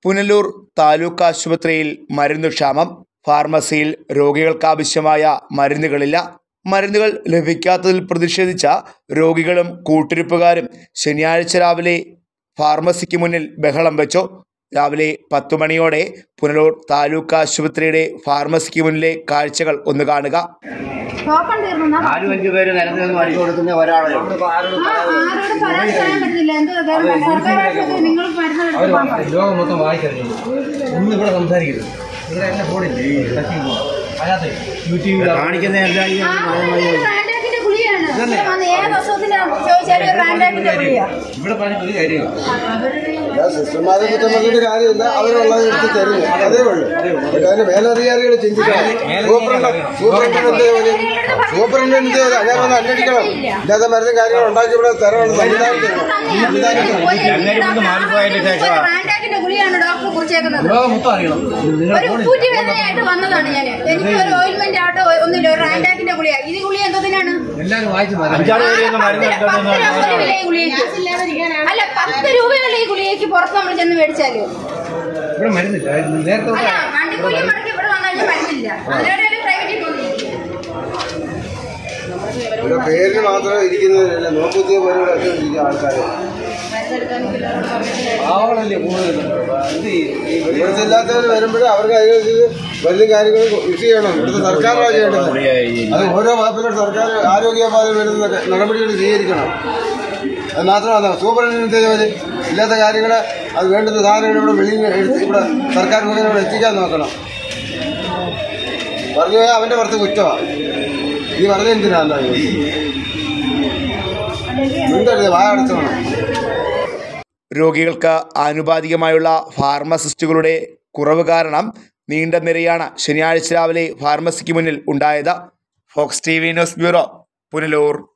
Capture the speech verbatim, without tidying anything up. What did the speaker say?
പുനലൂർ താലൂക്ക് ആശുപത്രിയിൽ മരുന്നുക്ഷാമം. ഫാർമസിയിൽ രോഗികൾക്കാവശ്യമായ മരുന്നുകളില്ല. മരുന്നുകൾ ലഭിക്കാത്തതിൽ പ്രതിഷേധിച്ച രോഗികളും കൂട്ടിരിപ്പുകാരും ശനിയാഴ്ച രാവിലെ ഫാർമസിക്ക് മുന്നിൽ ബഹളം വെച്ചു. രാവിലെ പത്തു മണിയോടെ പുനലൂർ താലൂക്ക് ആശുപത്രിയുടെ ഫാർമസിക്ക് മുന്നിലെ കാഴ്ചകൾ ഒന്ന് കാണുക. നാലും അഞ്ചു പേര് നിലത്ത് നിന്ന് മരുന്ന് കൊടുക്കുന്ന ഒരാളെ ലോകം മൊത്തം വായിച്ചറിഞ്ഞു. ഒന്നും ഇവിടെ സംസാരിക്കരുത്. ഇവിടെ ഫോണില്ലേ യൂട്യൂബിൽ കാണിക്കുന്ന ഇവിടെ പറഞ്ഞ ഒരു കാര്യമില്ല. സിസ്റ്റർമാരെ കുറ്റം പറഞ്ഞിട്ട് കാര്യമില്ല. അവരുള്ളത് എടുത്ത് തരുന്നു, അതേ ഉള്ളൂ. അതിന് മേലധികാരികൾ ചിന്തിക്കണം. സൂപ്രണ്ട് സൂപ്രണ്ടിന്റെ സൂപ്രണ്ടിന്റെ അങ്ങനെ വന്ന് അന്വേഷിക്കണം. ഇല്ലാത്ത മരുന്നും കാര്യങ്ങളും ഉണ്ടാക്കി ഇവിടെ തരണം. സംവിധാനം ചെയ്യണം. മൊത്തം അറിയണം. എല്ലാവരും വായിച്ചു അല്ല, പത്ത് രൂപയല്ലേ ഈ ഗുളികയ്ക്ക് പുറത്ത് നമ്മൾ ചെന്ന് മേടിച്ചാല്. ഇവിടെ മരുന്നില്ല. നേരത്തെ പേരിന് മാത്രം ഇരിക്കുന്നവരല്ല, നോക്കുത്തിയ പോലെ ഇരിക്കുന്ന ആൾക്കാർ ആവണല്ലേ കൂടുതൽ. ഇല്ലാത്തവർ വരുമ്പോഴും അവർക്ക് അതിനനുസരിച്ച് വലിയ കാര്യങ്ങൾ യൂസ് ചെയ്യണം. ഇവിടുത്തെ സർക്കാരാണ് ചെയ്യേണ്ടത്. അത് ഓരോ വകുപ്പിലും സർക്കാർ ആരോഗ്യപാത വരുന്ന നടപടികൾ സ്വീകരിക്കണം. അത് മാത്രമല്ല, സൂപ്പറിന്റെ ജോലി ഇല്ലാത്ത കാര്യങ്ങൾ അത് വേണ്ടുന്ന സാധനങ്ങൾ ഇവിടെ വെളിയിൽ എടുത്ത് ഇവിടെ സർക്കാർ മുഖേന എത്തിക്കാൻ നോക്കണം. പറഞ്ഞു പോയാൽ അവന്റെ പുറത്ത് കുറ്റമാണ്. ഈ പറഞ്ഞ എന്തിനാ മിണ്ടരുത്, വായ അടച്ചോണം. രോഗികൾക്ക് ആനുപാതികമായുള്ള ഫാർമസിസ്റ്റുകളുടെ കുറവ് കാരണം നീണ്ട നിരയാണ് ശനിയാഴ്ച രാവിലെ ഫാർമസിക്ക് മുന്നിൽ ഉണ്ടായത്. Fox T V news bureau, Punalur.